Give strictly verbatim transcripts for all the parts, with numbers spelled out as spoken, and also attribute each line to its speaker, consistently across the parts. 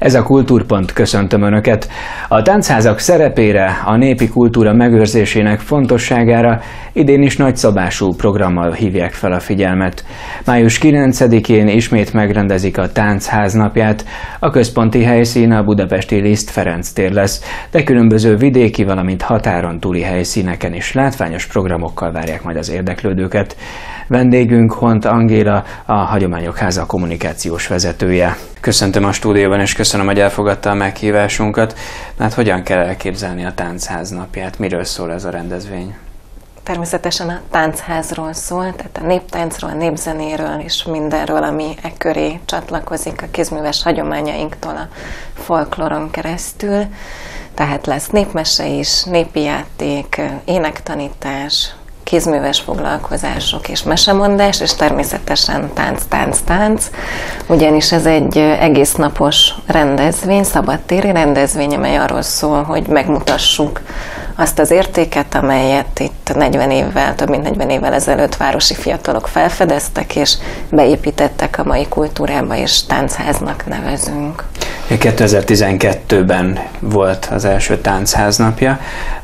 Speaker 1: Ez a Kultúrpont, köszöntöm Önöket! A táncházak szerepére, a népi kultúra megőrzésének fontosságára idén is nagyszabású programmal hívják fel a figyelmet. május kilencedikén ismét megrendezik a Táncház napját. A központi helyszín a budapesti Liszt Ferenc tér lesz, de különböző vidéki, valamint határon túli helyszíneken is látványos programokkal várják majd az érdeklődőket. Vendégünk Hont Angéla, a Hagyományok Háza kommunikációs vezetője. Köszöntöm a stúdióban, és köszönöm, hogy elfogadta a meghívásunkat. Hát hogyan kell elképzelni a Táncház napját? Miről szól ez a rendezvény?
Speaker 2: Természetesen a táncházról szól, tehát a néptáncról, a népzenéről és mindenről, ami e köré csatlakozik a kézműves hagyományainktól a folkloron keresztül. Tehát lesz népmese is, népi játék, énektanítás, kézműves foglalkozások és mesemondás, és természetesen tánc, tánc, tánc, ugyanis ez egy egész napos rendezvény, szabadtéri rendezvény, amely arról szól, hogy megmutassuk azt az értéket, amelyet itt negyven évvel, több mint negyven évvel ezelőtt városi fiatalok felfedeztek, és beépítettek a mai kultúrába, és táncháznak nevezünk.
Speaker 1: kétezer-tizenkettőben volt az első Táncház napja.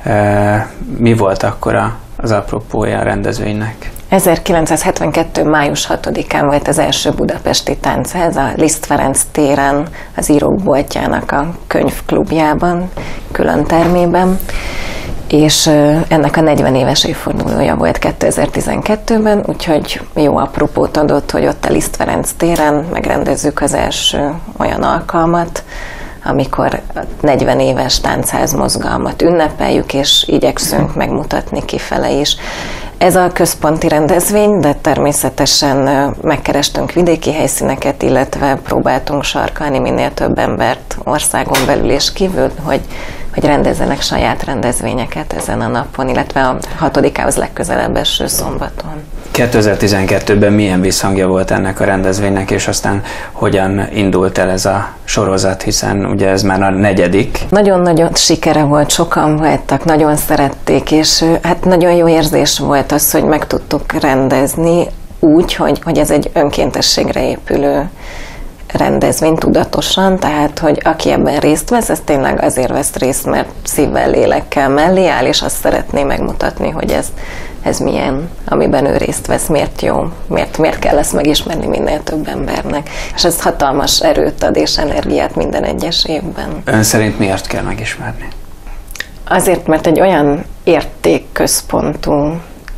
Speaker 1: Mi volt akkor a az apropója a rendezvénynek?
Speaker 2: ezerkilencszázhetvenkettő. május hatodikán volt az első budapesti táncház a Liszt Ferenc téren, az Írók Boltjának a könyvklubjában, külön termében, és ennek a negyven éves évfordulója volt kétezer-tizenkettőben, úgyhogy jó apropót adott, hogy ott a Liszt Ferenc téren megrendezzük az első olyan alkalmat, amikor a negyven éves táncház mozgalmat ünnepeljük, és igyekszünk megmutatni kifele is. Ez a központi rendezvény, de természetesen megkerestünk vidéki helyszíneket, illetve próbáltunk sarkalni minél több embert országon belül és kívül, hogy, hogy rendezzenek saját rendezvényeket ezen a napon, illetve a hatodikához legközelebb eső szombaton.
Speaker 1: kétezer-tizenkettőben milyen visszhangja volt ennek a rendezvénynek, és aztán hogyan indult el ez a sorozat, hiszen ugye ez már a negyedik.
Speaker 2: Nagyon-nagyon sikere volt, sokan voltak, nagyon szerették, és hát nagyon jó érzés volt az, hogy meg tudtuk rendezni úgy, hogy, hogy ez egy önkéntességre épülő rendezvény tudatosan, tehát, hogy aki ebben részt vesz, ez tényleg azért vesz részt, mert szívvel, lélekkel mellé áll, és azt szeretné megmutatni, hogy ez, ez milyen, amiben ő részt vesz, miért jó, miért, miért kell ezt megismerni minél több embernek. És ez hatalmas erőt ad és energiát minden egyes évben.
Speaker 1: Ön szerint miért kell megismerni?
Speaker 2: Azért, mert egy olyan értékközpontú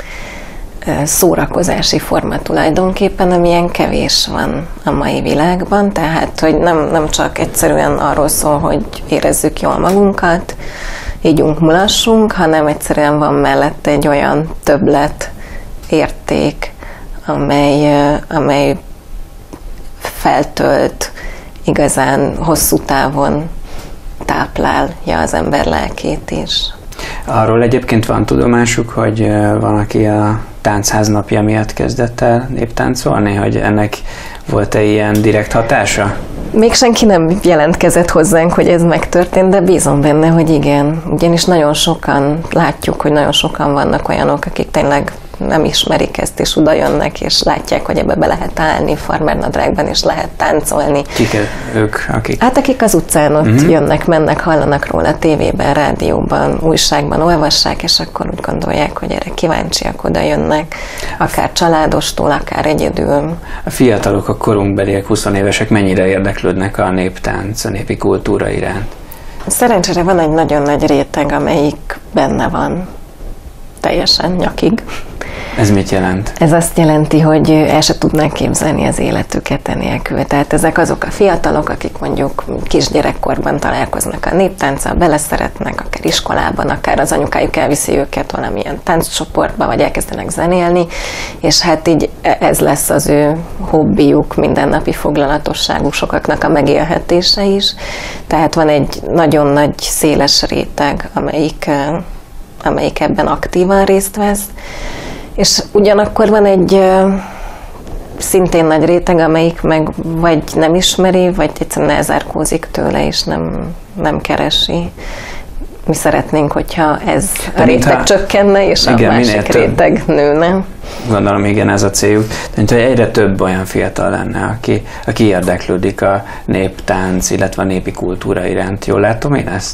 Speaker 2: szórakozási forma tulajdonképpen, amilyen kevés van a mai világban, tehát, hogy nem, nem csak egyszerűen arról szól, hogy érezzük jól magunkat, ígyunk, mulassunk, hanem egyszerűen van mellette egy olyan többlet érték, amely, amely feltölt, igazán hosszú távon táplálja az ember lelkét is.
Speaker 1: Arról egyébként van tudomásuk, hogy van, aki a Táncház napja miatt kezdett el néptáncolni, hogy ennek volt-e ilyen direkt hatása?
Speaker 2: Még senki nem jelentkezett hozzánk, hogy ez megtörtént, de bízom benne, hogy igen. Ugyanis nagyon sokan, látjuk, hogy nagyon sokan vannak olyanok, akik tényleg nem ismerik ezt, és oda jönnek, és látják, hogy ebbe be lehet állni farmernadrágban, és lehet táncolni.
Speaker 1: Kik ők, akik?
Speaker 2: Hát akik az utcán ott uh-huh. jönnek, mennek, hallanak róla tévében, rádióban, újságban, olvassák, és akkor úgy gondolják, hogy erre kíváncsiak, oda jönnek, akár családostól, akár egyedül.
Speaker 1: A fiatalok, a korunkbeliek, huszonévesek mennyire érdeklődnek a néptánc, a népi kultúra iránt?
Speaker 2: Szerencsére van egy nagyon nagy réteg, amelyik benne van teljesen nyakig.
Speaker 1: Ez mit jelent?
Speaker 2: Ez azt jelenti, hogy el se tudnák képzelni az életüket enélkül. Tehát ezek azok a fiatalok, akik mondjuk kisgyerekkorban találkoznak a néptánccal, beleszeretnek, akár iskolában, akár az anyukájuk elviszi őket valamilyen tánccsoportba, vagy elkezdenek zenélni, és hát így ez lesz az ő hobbiuk, mindennapi foglalatosságuk, sokaknak a megélhetése is. Tehát van egy nagyon nagy, széles réteg, amelyik, amelyik ebben aktívan részt vesz, és ugyanakkor van egy szintén nagy réteg, amelyik meg vagy nem ismeri, vagy egyszerűen elzárkózik tőle, és nem, nem keresi. mi szeretnénk, hogyha ez
Speaker 1: de
Speaker 2: a réteg
Speaker 1: mintha,
Speaker 2: csökkenne, és igen, a másik réteg nőne.
Speaker 1: Gondolom, igen, ez a céljuk. De mint, hogy egyre több olyan fiatal lenne, aki, aki érdeklődik a néptánc, illetve a népi kultúra iránt. Jól látom én ezt?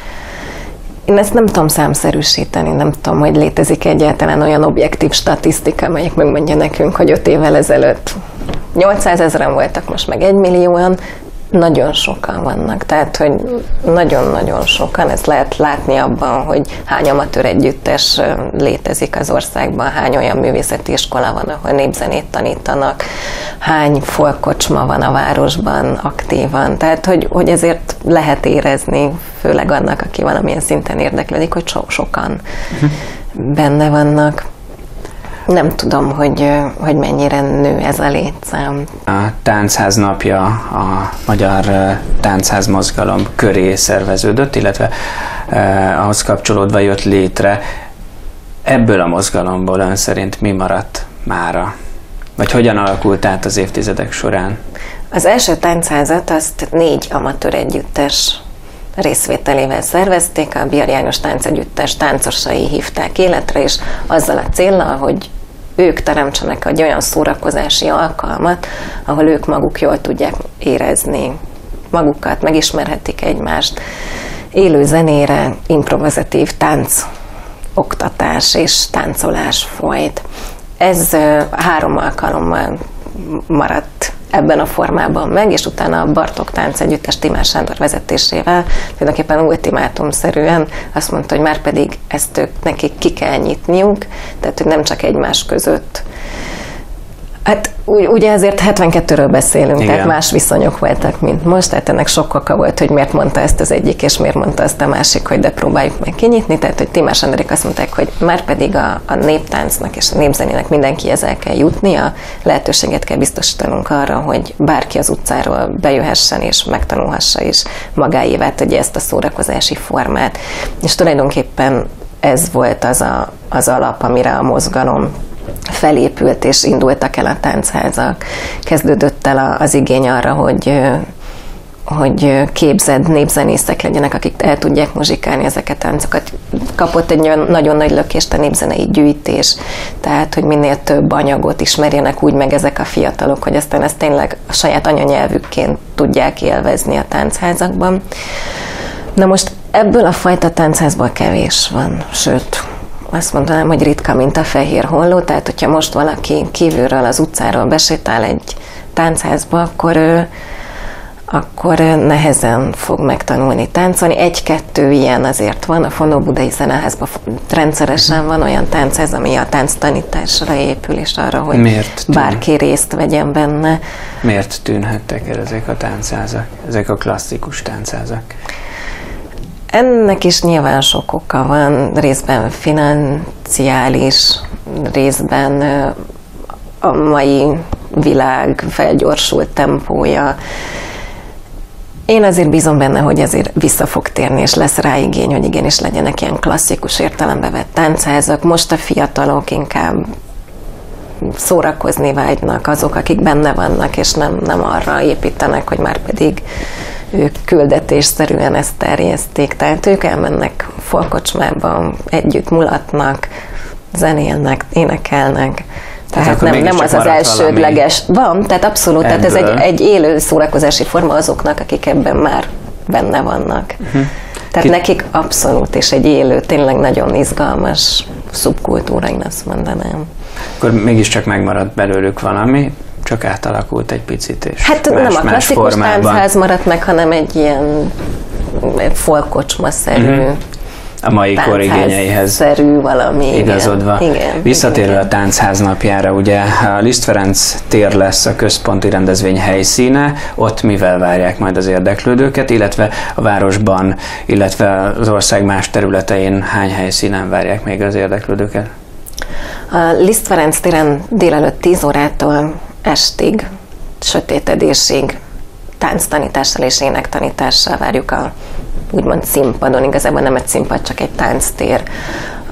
Speaker 2: Én ezt nem tudom számszerűsíteni, nem tudom, hogy létezik egyáltalán olyan objektív statisztika, amelyik megmondja nekünk, hogy öt évvel ezelőtt nyolcszázezren voltak, most meg egymillióan. Nagyon sokan vannak, tehát, hogy nagyon-nagyon sokan, ezt lehet látni abban, hogy hány amatőr együttes létezik az országban, hány olyan művészeti iskola van, ahol népzenét tanítanak, hány folkkocsma van a városban aktívan, tehát, hogy, hogy ezért lehet érezni, főleg annak, aki valamilyen szinten érdeklődik, hogy so- sokan uh-huh. benne vannak. Nem tudom, hogy, hogy mennyire nő ez a létszám.
Speaker 1: A Táncház napja a Magyar Táncház Mozgalom köré szerveződött, illetve eh, ahhoz kapcsolódva jött létre. Ebből a mozgalomból ön szerint mi maradt mára? Vagy hogyan alakult át az évtizedek során?
Speaker 2: Az első táncházat azt négy amatőr együttes részvételével szervezték, a Biar János Táncegyüttes táncosai hívták életre, és azzal a céllal, hogy ők teremtsenek egy olyan szórakozási alkalmat, ahol ők maguk jól tudják érezni magukat, megismerhetik egymást. Élő zenére, improvizatív tánc, oktatás és táncolás folyt. Ez három alkalommal maradt ebben a formában meg, és utána a Bartók Táncegyüttes Timás Sándor vezetésével tulajdonképpen ultimátumszerűen azt mondta, hogy már pedig ezt ők nekik ki kell nyitniuk, tehát hogy nem csak egymás között. Hát ugye ezért hetvenkettőről beszélünk, igen. Tehát más viszonyok voltak, mint most, tehát ennek sok oka volt, hogy miért mondta ezt az egyik, és miért mondta azt a másik, hogy de próbáljuk meg kinyitni, tehát hogy Timás Sándorek azt mondták, hogy már pedig a, a néptáncnak és a népzenének mindenki ezzel kell jutnia, lehetőséget kell biztosítanunk arra, hogy bárki az utcáról bejöhessen és megtanulhassa és magáévá tegye ezt a szórakozási formát. És tulajdonképpen ez volt az a, az alap, amire a mozgalom felépült, és indultak el a táncházak. Kezdődött el az igény arra, hogy, hogy képzett népzenészek legyenek, akik el tudják muzsikálni ezeket a táncokat. Kapott egy nagyon nagy lökést a népzenei gyűjtés, tehát, hogy minél több anyagot ismerjenek úgy meg ezek a fiatalok, hogy aztán ezt tényleg a saját anyanyelvükként tudják élvezni a táncházakban. Na most ebből a fajta táncházból kevés van, sőt, azt mondanám, hogy ritka, mint a fehér holló, tehát hogyha most valaki kívülről az utcáról besétál egy táncházba, akkor ő, akkor nehezen fog megtanulni táncolni. Egy-kettő ilyen azért van, a Fonó-Budai Zeneházban rendszeresen van olyan táncház, ami a tánctanításra épül, és arra, hogy Miért bárki részt vegyen benne.
Speaker 1: Miért tűnhettek el ezek a táncházak, ezek a klasszikus táncházak?
Speaker 2: Ennek is nyilván sok oka van, részben financiális, részben a mai világ felgyorsult tempója. Én azért bízom benne, hogy ezért vissza fog térni, és lesz rá igény, hogy igenis legyenek ilyen klasszikus értelembe vett táncházak. Most a fiatalok inkább szórakozni vágynak, azok, akik benne vannak, és nem, nem arra építenek, hogy már pedig ők küldetésszerűen ezt terjeszték. Tehát ők elmennek folkocsmába, együtt mulatnak, zenélnek, énekelnek. Tehát nem, nem az az elsődleges. Van, tehát abszolút, ebből. Tehát ez egy, egy élő szórakozási forma azoknak, akik ebben már benne vannak. Uh-huh. Tehát Ki... nekik abszolút, és egy élő, tényleg nagyon izgalmas szubkultúra, én azt mondanám.
Speaker 1: Akkor mégiscsak megmaradt belőlük valami, csak átalakult egy picit, és
Speaker 2: hát
Speaker 1: más,
Speaker 2: nem a klasszikus táncház maradt meg, hanem egy ilyen folkocsma-szerű, uh-huh.
Speaker 1: a mai kor igényeihez
Speaker 2: szerű valami,
Speaker 1: igazodva.
Speaker 2: Igen, igen,
Speaker 1: Visszatérve
Speaker 2: igen.
Speaker 1: a Táncház napjára, ugye a Liszt Ferenc tér lesz a központi rendezvény helyszíne, ott mivel várják majd az érdeklődőket, illetve a városban, illetve az ország más területein hány helyszínen várják még az érdeklődőket?
Speaker 2: A Liszt Ferenc téren délelőtt tíz órától estig, sötétedésig tánctanítással és énektanítással várjuk a úgymond színpadon, igazából nem egy színpad, csak egy tánctér,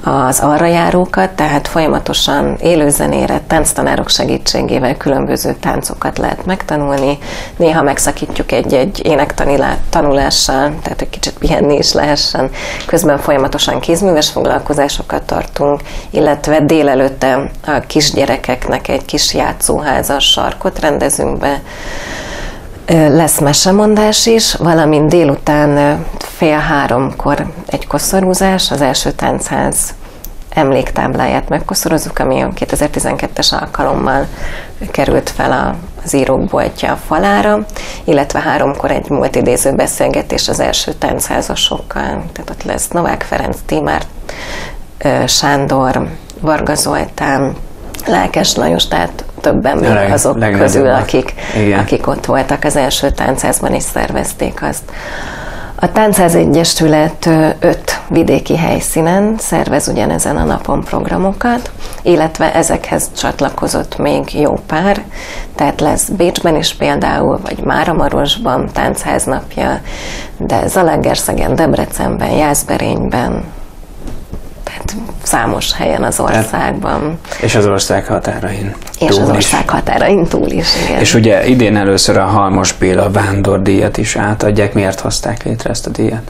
Speaker 2: az arrajárókat, tehát folyamatosan élőzenére, tánctanárok segítségével különböző táncokat lehet megtanulni. Néha megszakítjuk egy-egy énektani tanulással, tehát hogy kicsit pihenni is lehessen. Közben folyamatosan kézműves foglalkozásokat tartunk, illetve délelőtte a kisgyerekeknek egy kis játszóházas sarkot rendezünk be. Lesz mesemondás is, valamint délután fél háromkor egy koszorúzás, az első táncház emléktábláját megkoszorozzuk, ami a kétezer-tizenkettes alkalommal került fel az Írók Boltja a falára, illetve háromkor egy multidéző beszélgetés az első táncházasokkal. Tehát ott lesz Novák Ferenc, Tímár Sándor, Varga Zoltán, Lelkes Lajos, tehát többen még leg, azok közül, akik, akik ott voltak az első táncházban és szervezték azt. A Táncház Egyesület öt vidéki helyszínen szervez ugyanezen a napon programokat, illetve ezekhez csatlakozott még jó pár, tehát lesz Bécsben is például, vagy Máramarosban táncháznapja, de Zalaegerszegen, Debrecenben, Jászberényben, tehát számos helyen az országban.
Speaker 1: És az ország határain
Speaker 2: És
Speaker 1: túl
Speaker 2: az ország is. határain túl is, igen.
Speaker 1: És ugye idén először a Halmos Béla vándordíjat is átadják. Miért hozták létre ezt a díjat?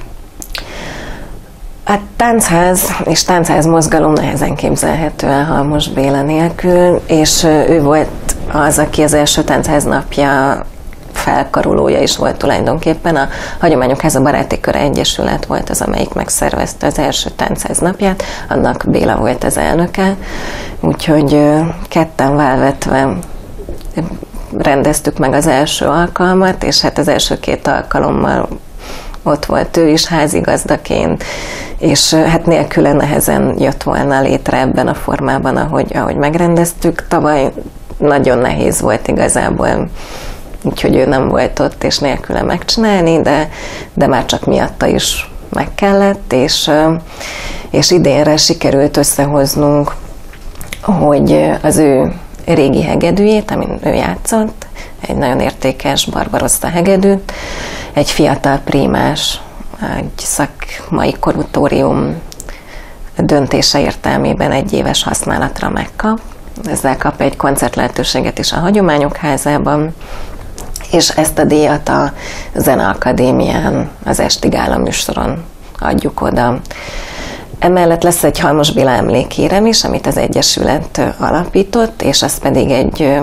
Speaker 2: A táncház és táncház mozgalom nehezen képzelhető el Halmos Béla nélkül, és ő volt az, aki az első táncház napja felkarolója is volt tulajdonképpen. A Hagyományok Háza Baráti Köre Egyesület volt az, amelyik megszervezte az első táncház napját, annak Béla volt az elnöke, úgyhogy ketten válvetve rendeztük meg az első alkalmat, és hát az első két alkalommal ott volt ő is házigazdaként, és hát nélküle nehezen jött volna létre ebben a formában, ahogy, ahogy megrendeztük. Tavaly nagyon nehéz volt igazából, úgyhogy ő nem volt ott, és nélküle megcsinálni, de, de már csak miatta is meg kellett, és, és idénre sikerült összehoznunk, hogy az ő régi hegedűjét, amin ő játszott, egy nagyon értékes Barbarossa hegedűt, egy fiatal prímás, egy szakmai kuratórium döntése értelmében egy éves használatra megkap. Ezzel kap egy koncertlehetőséget is a Hagyományok Házában, és ezt a díjat a Zeneakadémián, az esti gála műsoron adjuk oda. Emellett lesz egy Halmos Béla emlékérem is, amit az Egyesület alapított, és azt pedig egy,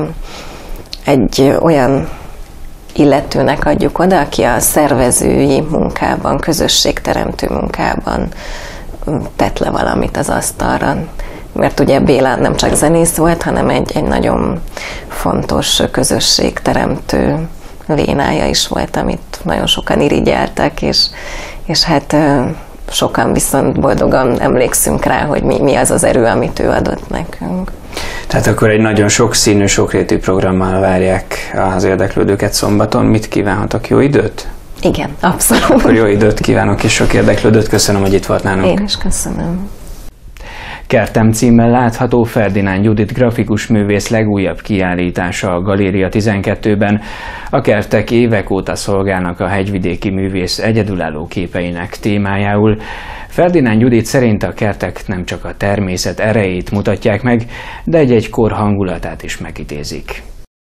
Speaker 2: egy olyan illetőnek adjuk oda, aki a szervezői munkában, közösségteremtő munkában tett le valamit az asztalra. Mert ugye Béla nem csak zenész volt, hanem egy, egy nagyon fontos közösségteremtő vénája is volt, amit nagyon sokan irigyeltek, és, és hát sokan viszont boldogan emlékszünk rá, hogy mi, mi az az erő, amit ő adott nekünk.
Speaker 1: Tehát akkor egy nagyon sokszínű, sokrétű programmal várják az érdeklődőket szombaton. Mit kívánhatok? Jó időt?
Speaker 2: Igen, abszolút.
Speaker 1: Akkor jó időt kívánok és sok érdeklődőt. Köszönöm, hogy itt volt nálunk.
Speaker 2: Én is köszönöm.
Speaker 1: Kertem címmel látható Ferdinánd Judit grafikus művész legújabb kiállítása a Galéria tizenkettőben. A kertek évek óta szolgálnak a hegyvidéki művész egyedülálló képeinek témájául. Ferdinánd Judit szerint a kertek nem csak a természet erejét mutatják meg, de egy-egy kor hangulatát is megidézik.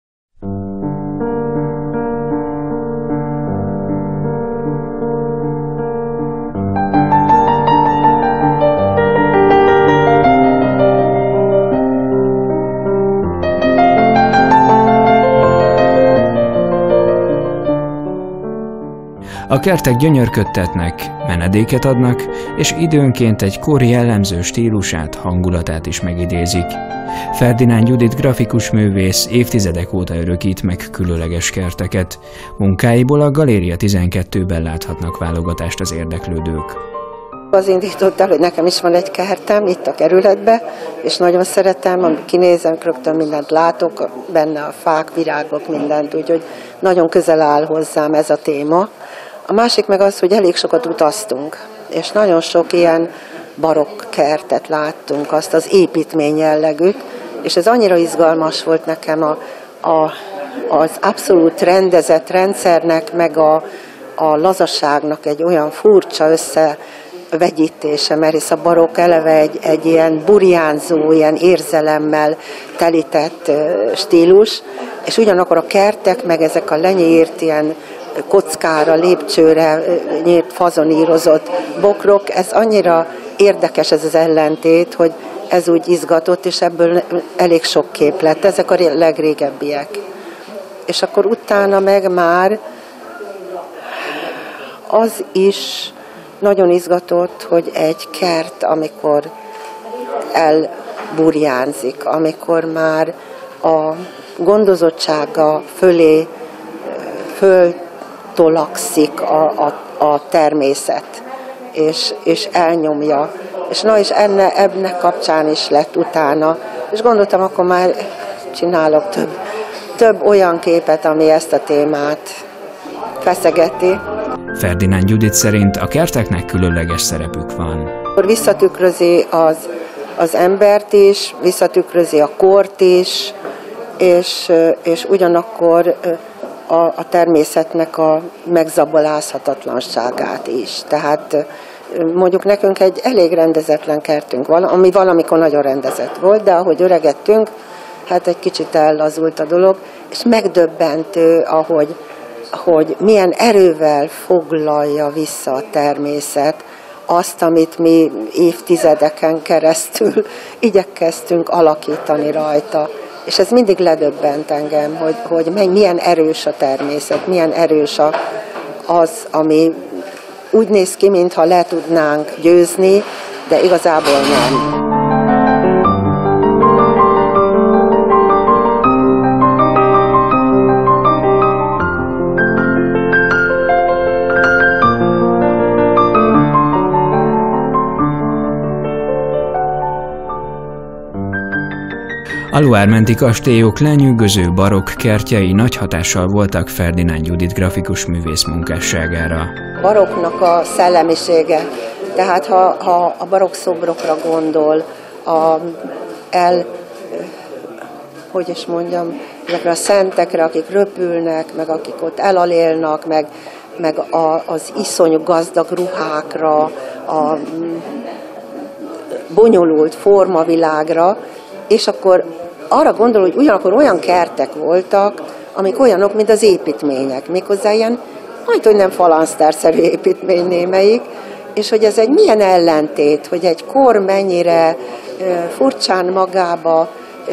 Speaker 1: A kertek gyönyörködtetnek, menedéket adnak, és időnként egy kor jellemző stílusát, hangulatát is megidézik. Ferdinánd Judit grafikus művész évtizedek óta örökít meg különleges kerteket. Munkáiból a Galéria tizenkettőben láthatnak válogatást az érdeklődők.
Speaker 3: Az indított el, hogy nekem is van egy kertem itt a kerületben, és nagyon szeretem, amikor kinézem, rögtön mindent látok, benne a fák, virágok, mindent, úgyhogy nagyon közel áll hozzám ez a téma. A másik meg az, hogy elég sokat utaztunk, és nagyon sok ilyen barokk kertet láttunk, azt az építmény jellegűt, és ez annyira izgalmas volt nekem a, a, az abszolút rendezett rendszernek, meg a, a lazaságnak egy olyan furcsa össze vegyítése, mert hisz a barokk eleve egy, egy ilyen burjánzó, ilyen érzelemmel telített stílus, és ugyanakkor a kertek, meg ezek a lenyírt ilyen kockára, lépcsőre nyírt, fazonírozott bokrok, ez annyira érdekes ez az ellentét, hogy ez úgy izgatott, és ebből elég sok kép lett. Ezek a legrégebbiek. És akkor utána meg már az is nagyon izgatott, hogy egy kert, amikor elburjánzik, amikor már a gondozottsága fölé föltolakszik a, a, a természet, és, és elnyomja. És na, és enne, ennek kapcsán is lett utána. És gondoltam, akkor már csinálok több, több olyan képet, ami ezt a témát feszegeti.
Speaker 1: Ferdinánd Judit szerint a kerteknek különleges szerepük van.
Speaker 3: Visszatükrözi az, az embert is, visszatükrözi a kort is, és, és ugyanakkor a, a természetnek a megzabolázhatatlanságát is. Tehát mondjuk nekünk egy elég rendezetlen kertünk van, ami valamikor nagyon rendezett volt, de ahogy öregettünk, hát egy kicsit ellazult a dolog, és megdöbbentő, ahogy hogy milyen erővel foglalja vissza a természet azt, amit mi évtizedeken keresztül igyekeztünk alakítani rajta. És ez mindig ledöbbent engem, hogy, hogy milyen erős a természet, milyen erős a, az, ami úgy néz ki, mintha le tudnánk győzni, de igazából nem.
Speaker 1: A Loire-menti kastélyok lenyűgöző barokk kertjei nagy hatással voltak Ferdinánd Judit grafikus művész munkásságára.
Speaker 3: A barokknak a szellemisége, tehát ha, ha a barokk szobrokra gondol, a, el, hogy is mondjam, ezekre a szentekre, akik röpülnek, meg akik ott elalélnak, meg, meg a, az iszonyú gazdag ruhákra, a bonyolult formavilágra, és akkor arra gondol, hogy ugyanakkor olyan kertek voltak, amik olyanok, mint az építmények, méghozzá ilyen majdhogy nem falansztárszerű építmény némelyik, és hogy ez egy milyen ellentét, hogy egy kor mennyire ö, furcsán magába ö,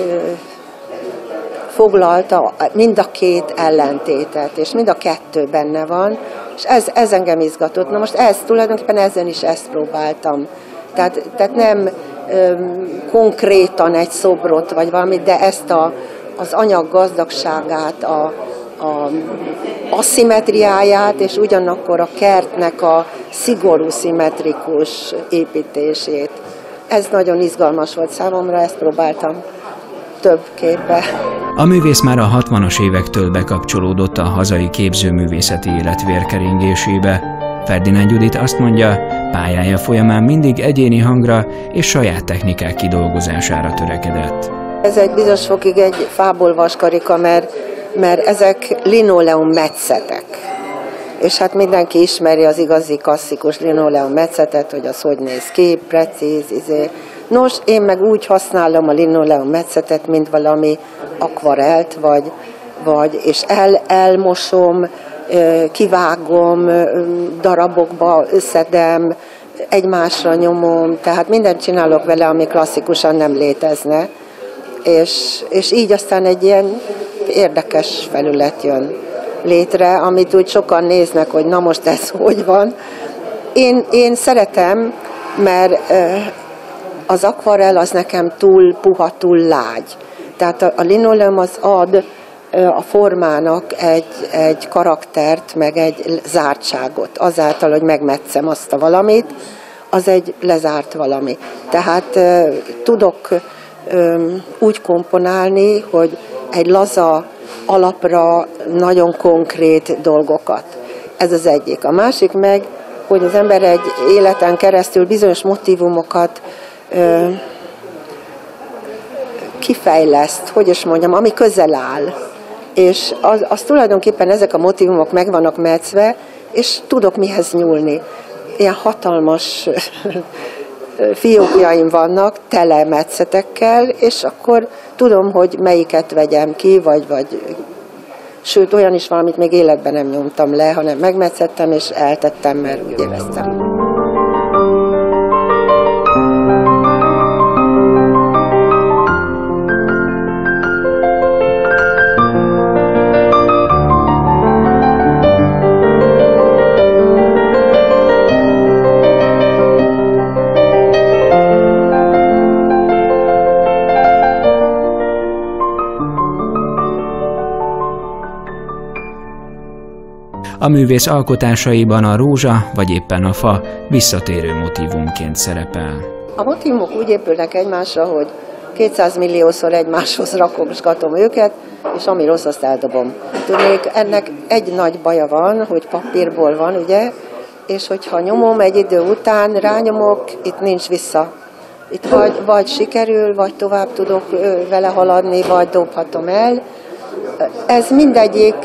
Speaker 3: foglalta mind a két ellentétet, és mind a kettő benne van, és ez, ez engem izgatott. Na most ez, tulajdonképpen ezen is ezt próbáltam. Tehát, tehát nem ö, konkrétan egy szobrot, vagy valamit, de ezt a, az anyag gazdagságát, a, a aszimmetriáját, és ugyanakkor a kertnek a szigorú, szimmetrikus építését. Ez nagyon izgalmas volt számomra, ezt próbáltam több képbe.
Speaker 1: A művész már a hatvanas évektől bekapcsolódott a hazai képzőművészeti élet vérkeringésébe. Ferdinánd Judit azt mondja, pályája folyamán mindig egyéni hangra és saját technikák kidolgozására törekedett.
Speaker 3: Ez egy bizonyos fokig egy fából vaskarika, mert, mert ezek linoleum metszetek. És hát mindenki ismeri az igazi klasszikus linoleum metszetet, hogy az hogy néz ki, precíz, izé. Nos, én meg úgy használom a linoleum metszetet, mint valami akvarelt, vagy, vagy és el, elmosom, kivágom, darabokba összedem, egymásra nyomom, tehát mindent csinálok vele, ami klasszikusan nem létezne. És, és így aztán egy ilyen érdekes felület jön létre, amit úgy sokan néznek, hogy na most ez hogy van. Én, én szeretem, mert az akvarell az nekem túl puha, túl lágy. Tehát a, a linoleum az ad a formának egy, egy karaktert, meg egy zártságot. Azáltal, hogy megmetszem azt a valamit, az egy lezárt valami. Tehát e, tudok e, úgy komponálni, hogy egy laza alapra nagyon konkrét dolgokat. Ez az egyik. A másik meg, hogy az ember egy életen keresztül bizonyos motívumokat e, kifejleszt, hogy is mondjam, ami közel áll. És az, az tulajdonképpen ezek a motívumok meg vannak metszve, és tudok mihez nyúlni. ilyen hatalmas fiókjaim vannak, tele metszetekkel, és akkor tudom, hogy melyiket vegyem ki, vagy, vagy sőt, olyan is van, amit még életben nem nyomtam le, hanem megmetszettem és eltettem, mert úgy éreztem.
Speaker 1: A művész alkotásaiban a rózsa vagy éppen a fa visszatérő motívumként szerepel.
Speaker 3: A motívumok úgy épülnek egymásra, hogy kétszáz milliószor egymáshoz rakosgatom őket, és ami rossz, azt eldobom. Tudnék, ennek egy nagy baja van, hogy papírból van, ugye, és hogyha nyomom egy idő után, rányomok, itt nincs vissza. Itt vagy, vagy sikerül, vagy tovább tudok vele haladni, vagy dobhatom el. Ez mindegyik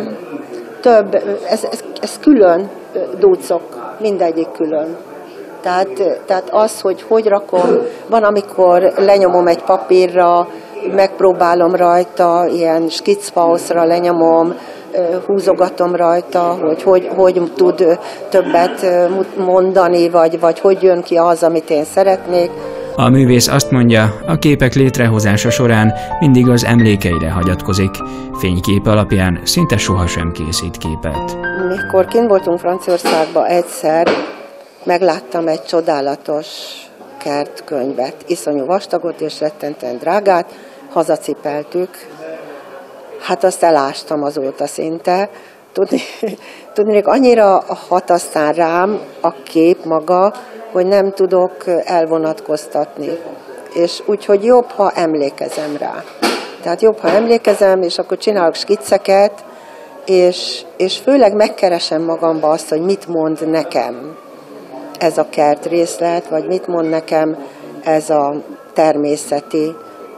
Speaker 3: több, ez, ez, ez külön dúcok, mindegyik külön. Tehát, tehát az, hogy hogy rakom, van, amikor lenyomom egy papírra, megpróbálom rajta, ilyen skiccpauszra lenyomom, húzogatom rajta, hogy hogy, hogy tud többet mondani, vagy, vagy hogy jön ki az, amit én szeretnék.
Speaker 1: A művész azt mondja, a képek létrehozása során mindig az emlékeire hagyatkozik. Fénykép alapján szinte sohasem készít képet.
Speaker 3: Mikor kint voltunk Franciaországban egyszer, megláttam egy csodálatos kertkönyvet, iszonyú vastagot és rettentően drágát, hazacipeltük. Hát azt elástam azóta szinte. Tudni, tudni, annyira hat aztán rám a kép maga, hogy nem tudok elvonatkoztatni. És úgyhogy jobb, ha emlékezem rá. Tehát jobb, ha emlékezem, és akkor csinálok skicceket, és, és főleg megkeresem magamba azt, hogy mit mond nekem ez a kertrészlet, vagy mit mond nekem ez a természeti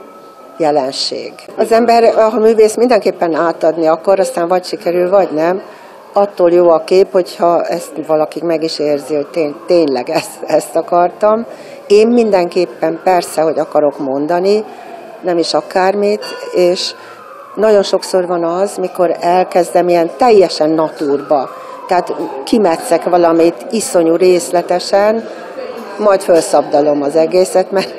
Speaker 3: jelenség. Az ember, ha művész mindenképpen átadni akar, aztán vagy sikerül, vagy nem. Attól jó a kép, hogyha ezt valaki meg is érzi, hogy tény, tényleg ezt, ezt akartam. Én mindenképpen persze, hogy akarok mondani, nem is akármit, és nagyon sokszor van az, mikor elkezdem ilyen teljesen natúrba, tehát kimetszek valamit iszonyú részletesen, majd felszabdalom az egészet, mert,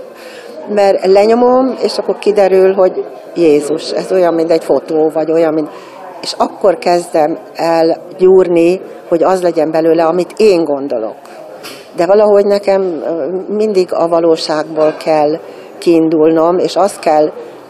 Speaker 3: mert lenyomom, és akkor kiderül, hogy Jézus, ez olyan, mint egy fotó, vagy olyan, mint... És akkor kezdem el gyúrni, hogy az legyen belőle, amit én gondolok. De valahogy nekem mindig a valóságból kell kiindulnom, és azt kell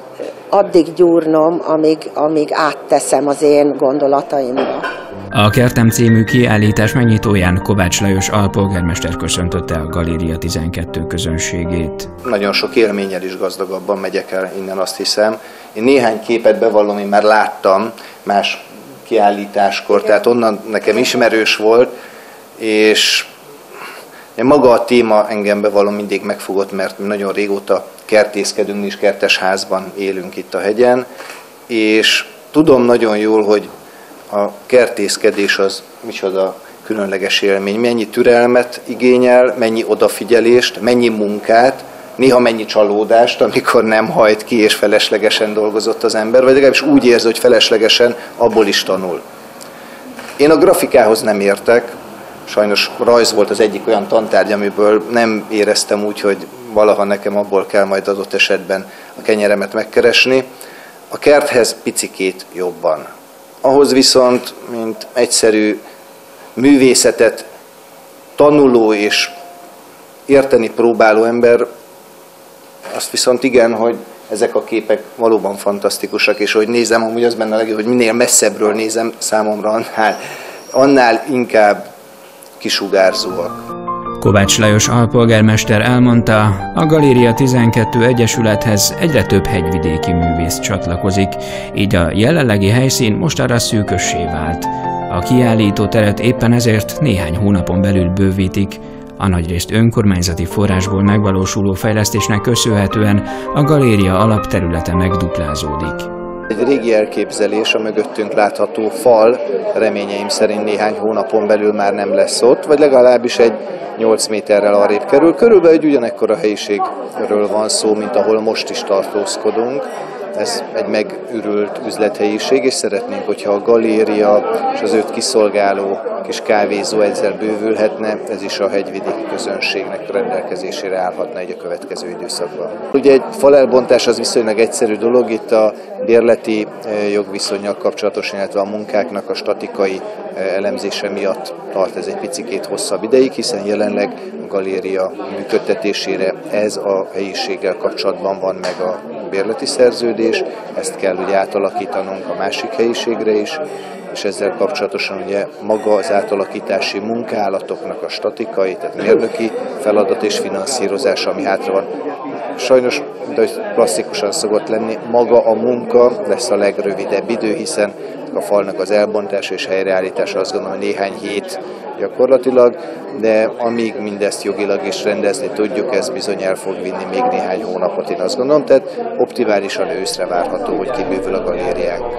Speaker 3: addig gyúrnom, amíg, amíg átteszem az én gondolataimra.
Speaker 1: A Kertem című kiállítás megnyitóján Kovács Lajos alpolgármester köszöntötte a Galéria tizenkettő közönségét.
Speaker 4: Nagyon sok élménnyel is gazdagabban megyek el innen, azt hiszem. Én néhány képet bevallom, én már láttam más kiállításkor, tehát onnan nekem ismerős volt, és maga a téma engem bevallom mindig megfogott, mert nagyon régóta kertészkedünk, és kertesházban élünk itt a hegyen, és tudom nagyon jól, hogy a kertészkedés az micsoda különleges élmény, mennyi türelmet igényel, mennyi odafigyelést, mennyi munkát, néha mennyi csalódást, amikor nem hajt ki és feleslegesen dolgozott az ember, vagy legalábbis úgy érzi, hogy feleslegesen, abból is tanul. Én a grafikához nem értek, sajnos rajz volt az egyik olyan tantárgy, amiből nem éreztem úgy, hogy valaha nekem abból kell majd adott esetben a kenyeremet megkeresni. A kerthez picikét jobban. Ahhoz viszont, mint egyszerű művészetet tanuló és érteni próbáló ember, azt viszont igen, hogy ezek a képek valóban fantasztikusak, és hogy nézem, amúgy az benne a legjobb, hogy minél messzebbről nézem, számomra annál, annál inkább kisugárzóak.
Speaker 1: Kovács Lajos alpolgármester elmondta, a Galéria tizenkettő egyesülethez egyre több hegyvidéki művész csatlakozik, így a jelenlegi helyszín mostanra szűkössé vált. A kiállító teret éppen ezért néhány hónapon belül bővítik. A nagyrészt önkormányzati forrásból megvalósuló fejlesztésnek köszönhetően a galéria alapterülete megduplázódik.
Speaker 4: Egy régi elképzelés, a mögöttünk látható fal reményeim szerint néhány hónapon belül már nem lesz ott, vagy legalábbis egy nyolc méterrel arrébb kerül. Körülbelül egy ugyanekkora helyiségről van szó, mint ahol most is tartózkodunk. Ez egy megürült üzlethelyiség, és szeretnénk, hogyha a galéria és az őt kiszolgáló kis kávézó ezzel bővülhetne, ez is a hegyvidéki közönségnek rendelkezésére állhatna egy a következő időszakban. Ugye egy falelbontás az viszonylag egyszerű dolog, itt a bérleti jogviszonnyal kapcsolatos, illetve a munkáknak a statikai elemzése miatt tart ez egy picikét hosszabb ideig, hiszen jelenleg a galéria működtetésére ez a helyiséggel kapcsolatban van meg a bérleti szerződés, ezt kell ugye átalakítanunk a másik helyiségre is, és ezzel kapcsolatosan ugye maga az átalakítási munkálatoknak a statikai, tehát mérnöki feladat és finanszírozás, ami hátra van. Sajnos, de hogy klasszikusan szokott lenni, maga a munka lesz a legrövidebb idő, hiszen a falnak az elbontása és helyreállítása azt gondolom, hogy néhány hét gyakorlatilag, de amíg mindezt jogilag is rendezni tudjuk, ez bizony el fog vinni még néhány hónapot, én azt gondolom, tehát optimálisan őszre várható, hogy kibővül a galériánk.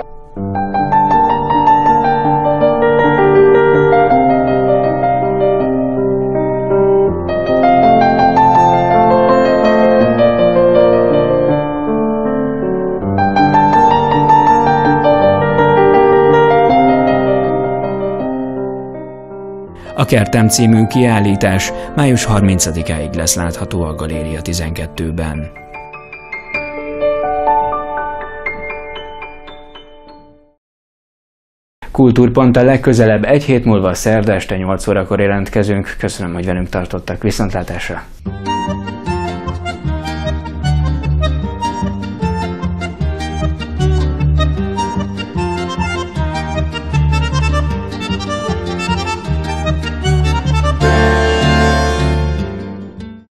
Speaker 1: A Kertem című kiállítás május harmincadikáig lesz látható a Galéria tizenkettőben. Kultúrponttal legközelebb egy hét múlva szerda este nyolc órakor jelentkezünk. Köszönöm, hogy velünk tartottak. Viszontlátásra!